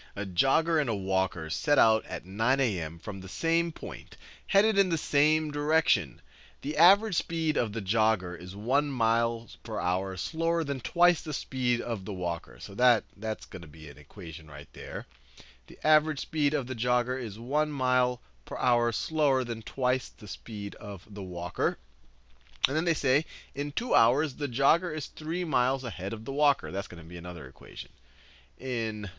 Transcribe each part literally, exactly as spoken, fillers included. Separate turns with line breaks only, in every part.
A jogger and a walker set out at nine A M from the same point, headed in the same direction. The average speed of the jogger is one mile per hour slower than twice the speed of the walker. So that, that's going to be an equation right there. The average speed of the jogger is one mile per hour slower than twice the speed of the walker. And then they say, in two hours, the jogger is three miles ahead of the walker. That's going to be another equation. In,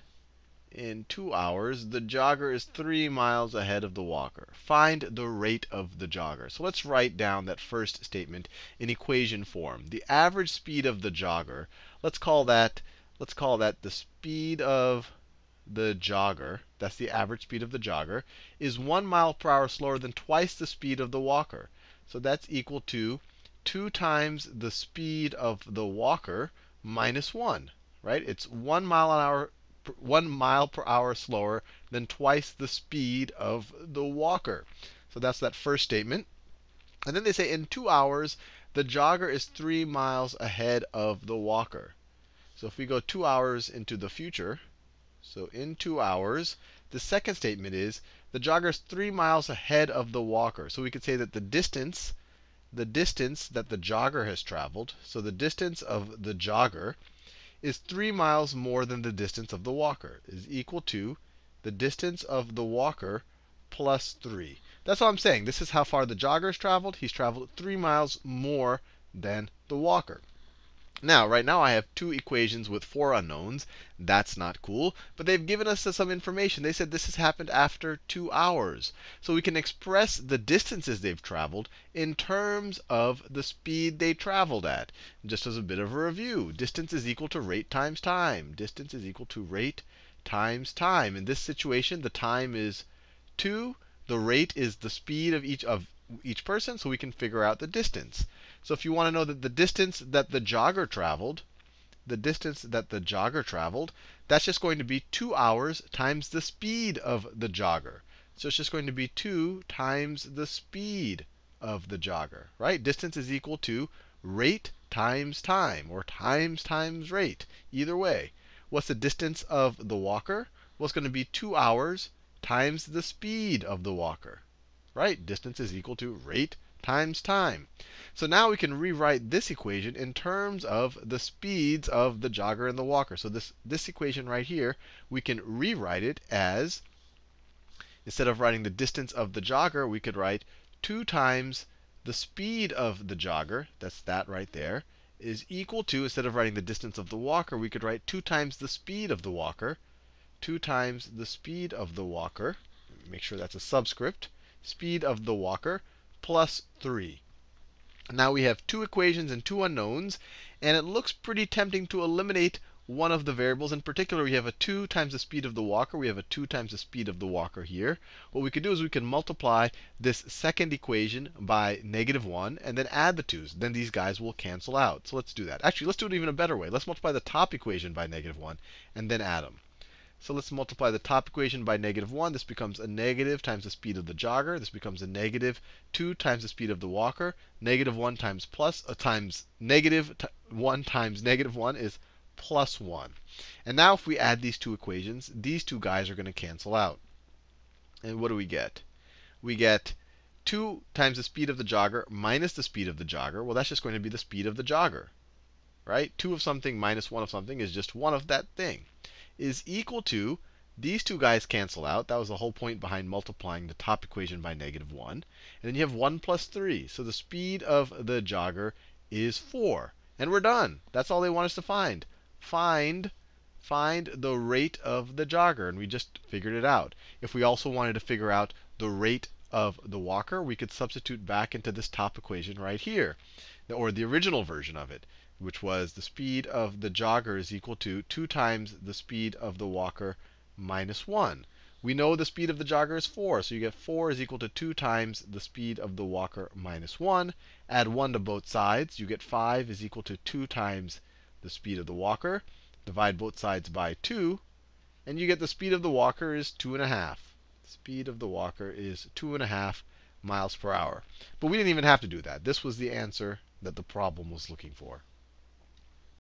in two hours, the jogger is three miles ahead of the walker. Find the rate of the jogger. So let's write down that first statement in equation form. The average speed of the jogger, let's call that, let's call that the speed of the jogger, that's the average speed of the jogger, is one mile per hour slower than twice the speed of the walker. So that's equal to two times the speed of the walker minus one, right? It's one mile an hour, one mile per hour slower than twice the speed of the walker. So that's that first statement. And then they say in two hours, the jogger is three miles ahead of the walker. So if we go two hours into the future, so in two hours, the second statement is the jogger is three miles ahead of the walker. So we could say that the distance the distance that the jogger has traveled, so the distance of the jogger is three miles more than the distance of the walker, is equal to the distance of the walker plus three. That's all I'm saying. This is how far the jogger has traveled. He's traveled three miles more than the walker. Now, right now I have two equations with four unknowns. That's not cool. But they've given us some information. They said this has happened after two hours. So we can express the distances they've traveled in terms of the speed they traveled at. Just as a bit of a review, distance is equal to rate times time. Distance is equal to rate times time. In this situation, the time is two. The rate is the speed of each of each person, so we can figure out the distance. So if you want to know that the distance that the jogger traveled, the distance that the jogger traveled, that's just going to be two hours times the speed of the jogger. So it's just going to be two times the speed of the jogger, right? Distance is equal to rate times time, or times times rate. Either way. What's the distance of the walker? Well, it's going to be two hours times the speed of the walker. Right? Distance is equal to rate times time. So now we can rewrite this equation in terms of the speeds of the jogger and the walker. So this, this equation right here, we can rewrite it as, instead of writing the distance of the jogger, we could write two times the speed of the jogger, that's that right there, is equal to, instead of writing the distance of the walker, we could write two times the speed of the walker, two times the speed of the walker, make sure that's a subscript, speed of the walker, plus three. Now we have two equations and two unknowns. And it looks pretty tempting to eliminate one of the variables. In particular, we have a two times the speed of the walker. We have a two times the speed of the walker here. What we could do is we can multiply this second equation by negative one, and then add the twos. Then these guys will cancel out. So let's do that. Actually, let's do it even a better way. Let's multiply the top equation by negative one, and then add them. So let's multiply the top equation by negative one. This becomes a negative times the speed of the jogger. This becomes a negative two times the speed of the walker. Negative one times plus uh, times negative one times negative one is plus one. And now if we add these two equations, these two guys are going to cancel out. And what do we get? We get two times the speed of the jogger minus the speed of the jogger. Well, that's just going to be the speed of the jogger. Right? two of something minus one of something is just one of that thing. Is equal to, these two guys cancel out. That was the whole point behind multiplying the top equation by negative one. And then you have one plus three. So the speed of the jogger is four. And we're done. That's all they want us to find. Find, find the rate of the jogger. And we just figured it out. If we also wanted to figure out the rate of the walker, we could substitute back into this top equation right here, or the original version of it, which was the speed of the jogger is equal to two times the speed of the walker minus one. We know the speed of the jogger is four, so you get four is equal to two times the speed of the walker minus one. Add one to both sides. You get five is equal to two times the speed of the walker. Divide both sides by two, and you get the speed of the walker is two and a half. The speed of the walker is two and a half miles per hour. But we didn't even have to do that. This was the answer that the problem was looking for.